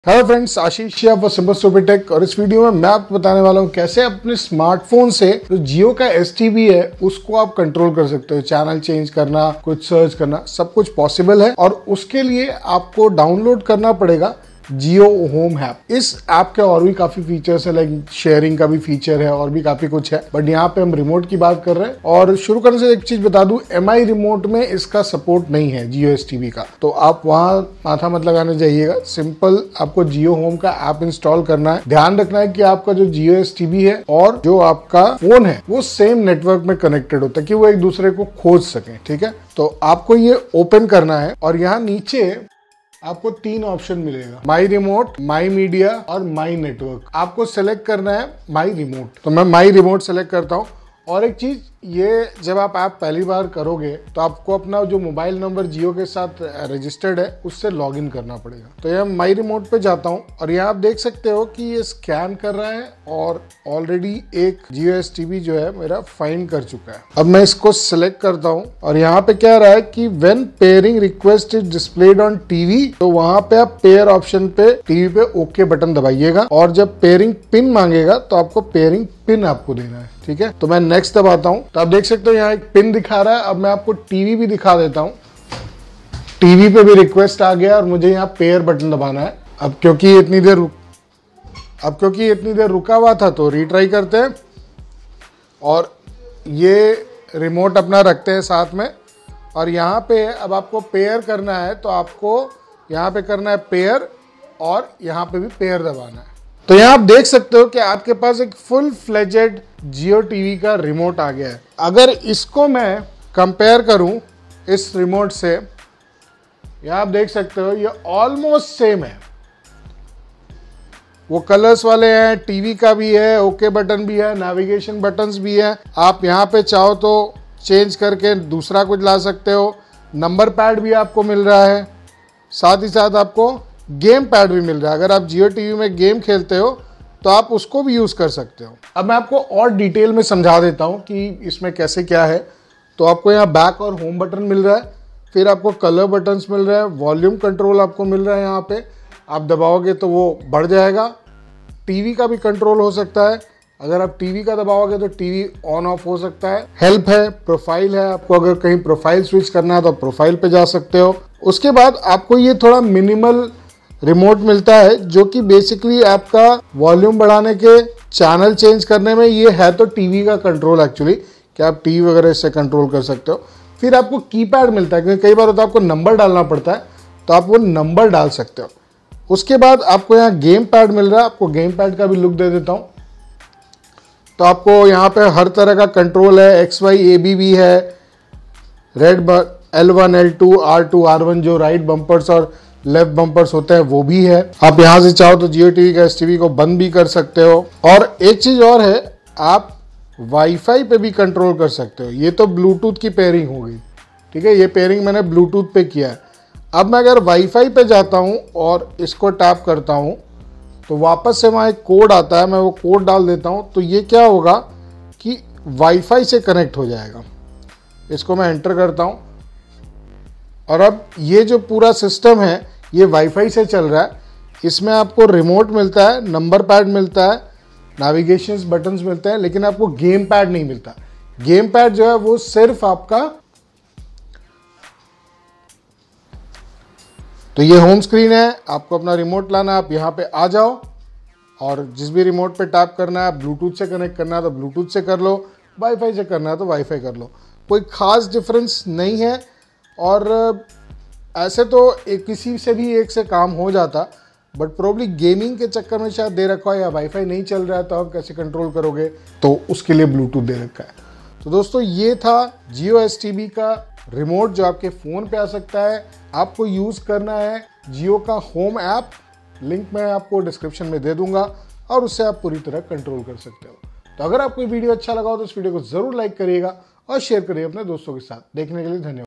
Hello friends, आशीष या simple stupid take. और इस वीडियो में मैं आपको बताने वाला हूँ कैसे अपने स्मार्टफोन से जो जियो का एसटीबी है उसको आप कंट्रोल कर सकते हो। चैनल चेंज करना, कुछ सर्च करना, सब कुछ पॉसिबल है। और उसके लिए आपको डाउनलोड करना पड़ेगा जियो होम ऐप। इस ऐप के और भी काफी फीचर्स है, लाइक शेयरिंग का भी फीचर है और भी काफी कुछ है, बट यहाँ पे हम रिमोट की बात कर रहे हैं। और शुरू करने से एक चीज बता दूं, MI रिमोट में इसका सपोर्ट नहीं है जियो एसटीबी का, तो आप वहां माथा मत लगाने जाइएगा। सिंपल आपको जियो होम का ऐप इंस्टॉल करना है। ध्यान रखना है कि आपका जो जियो एसटीबी है और जो आपका फोन है वो सेम नेटवर्क में कनेक्टेड हो ताकि वो एक दूसरे को खोज सके। ठीक है, तो आपको ये ओपन करना है और यहाँ नीचे आपको 3 ऑप्शन मिलेगा, माई रिमोट, माई मीडिया और माई नेटवर्क। आपको सेलेक्ट करना है माई रिमोट, तो मैं माई रिमोट सेलेक्ट करता हूँ। और एक चीज, ये जब आप ऐप पहली बार करोगे तो आपको अपना जो मोबाइल नंबर जियो के साथ रजिस्टर्ड है उससे लॉगिन करना पड़ेगा। तो यहाँ माई रिमोट पे जाता हूँ और यहाँ आप देख सकते हो कि ये स्कैन कर रहा है और ऑलरेडी एक जियो एसटीबी जो है मेरा फाइंड कर चुका है। अब मैं इसको सिलेक्ट करता हूँ और यहाँ पे क्या रहा है कि when pairing request is displayed on TV, तो वहां पे आप पेयर ऑप्शन पे टीवी पे ओके बटन दबाइएगा और जब पेयरिंग पिन मांगेगा तो आपको पेयरिंग पिन आपको देना है। ठीक है, तो मैं नेक्स्ट दबाता हूँ तो आप देख सकते हो यहाँ एक पिन दिखा रहा है। अब मैं आपको टीवी भी दिखा देता हूँ। टीवी पे भी रिक्वेस्ट आ गया और मुझे यहाँ पेयर बटन दबाना है। अब क्योंकि इतनी देर रुका हुआ था तो रीट्राई करते हैं और ये रिमोट अपना रखते हैं साथ में। और यहाँ पे अब आपको पेयर करना है तो आपको यहाँ पे करना है पेयर और यहाँ पे भी पेयर दबाना है। तो यहाँ आप देख सकते हो कि आपके पास एक फुल फ्लेजेड जियो टीवी का रिमोट आ गया है। अगर इसको मैं कंपेयर करूं इस रिमोट से, यहाँ आप देख सकते हो ये ऑलमोस्ट सेम है। वो कलर्स वाले हैं, टीवी का भी है, ओके बटन भी है, नेविगेशन बटन्स भी है। आप यहाँ पे चाहो तो चेंज करके दूसरा कुछ ला सकते हो। नंबर पैड भी आपको मिल रहा है, साथ ही साथ आपको गेम पैड भी मिल रहा है। अगर आप जियो टीवी में गेम खेलते हो तो आप उसको भी यूज़ कर सकते हो। अब मैं आपको और डिटेल में समझा देता हूँ कि इसमें कैसे क्या है। तो आपको यहाँ बैक और होम बटन मिल रहा है, फिर आपको कलर बटन्स मिल रहा है, वॉल्यूम कंट्रोल आपको मिल रहा है। यहाँ पे आप दबाओगे तो वो बढ़ जाएगा। टीवी का भी कंट्रोल हो सकता है, अगर आप टीवी का दबाओगे तो टीवी ऑन ऑफ हो सकता है। हेल्प है, प्रोफाइल है, आपको अगर कहीं प्रोफाइल स्विच करना है तो प्रोफाइल पे जा सकते हो। उसके बाद आपको ये थोड़ा मिनिमल रिमोट मिलता है जो कि बेसिकली आपका वॉल्यूम बढ़ाने के, चैनल चेंज करने में ये है तो टीवी का कंट्रोल एक्चुअली, कि आप टीवी वगैरह इससे कंट्रोल कर सकते हो। फिर आपको कीपैड मिलता है, क्योंकि कई बार होता है आपको नंबर डालना पड़ता है, तो आप वो नंबर डाल सकते हो। उसके बाद आपको यहाँ गेम पैड मिल रहा है। आपको गेम पैड का भी लुक दे देता हूँ। तो आपको यहाँ पे हर तरह का कंट्रोल है, XY AB भी है, red L1 L2 R2 R1 जो राइट बम्पर्स और लेफ्ट बम्पर्स होते हैं वो भी है। आप यहाँ से चाहो तो जियो टीवी का एसटीवी को बंद भी कर सकते हो। और एक चीज और है, आप वाईफाई पे भी कंट्रोल कर सकते हो। ये तो ब्लूटूथ की पेयरिंग हो गई, ठीक है, ये पेयरिंग मैंने ब्लूटूथ पे किया है। अब मैं अगर वाईफाई पे जाता हूँ और इसको टैप करता हूँ तो वापस से वहाँ एक कोड आता है, मैं वो कोड डाल देता हूँ तो ये क्या होगा कि वाईफाई से कनेक्ट हो जाएगा। इसको मैं एंटर करता हूँ और अब ये जो पूरा सिस्टम है ये वाईफाई से चल रहा है। इसमें आपको रिमोट मिलता है, नंबर पैड मिलता है, नेविगेशन बटन्स मिलते हैं, लेकिन आपको गेम पैड नहीं मिलता। गेम पैड जो है वो सिर्फ आपका, तो ये होम स्क्रीन है, आपको अपना रिमोट लाना, आप यहाँ पे आ जाओ और जिस भी रिमोट पे टैप करना है, ब्लूटूथ से कनेक्ट करना है तो ब्लूटूथ से कर लो, वाईफाई से करना है तो वाईफाई कर लो। कोई खास डिफरेंस नहीं है। और ऐसे तो किसी से भी एक से काम हो जाता, बट प्रोबब्ली गेमिंग के चक्कर में शायद दे रखा है या वाईफाई नहीं चल रहा है तो आप कैसे कंट्रोल करोगे, तो उसके लिए ब्लूटूथ दे रखा है। तो दोस्तों ये था जियो एसटीबी का रिमोट जो आपके फ़ोन पे आ सकता है। आपको यूज़ करना है जियो का होम ऐप, लिंक मैं आपको डिस्क्रिप्शन में दे दूंगा और उससे आप पूरी तरह कंट्रोल कर सकते हो। तो अगर आपको वीडियो अच्छा लगा हो तो इस वीडियो को ज़रूर लाइक करिएगा और शेयर करिए अपने दोस्तों के साथ। देखने के लिए धन्यवाद।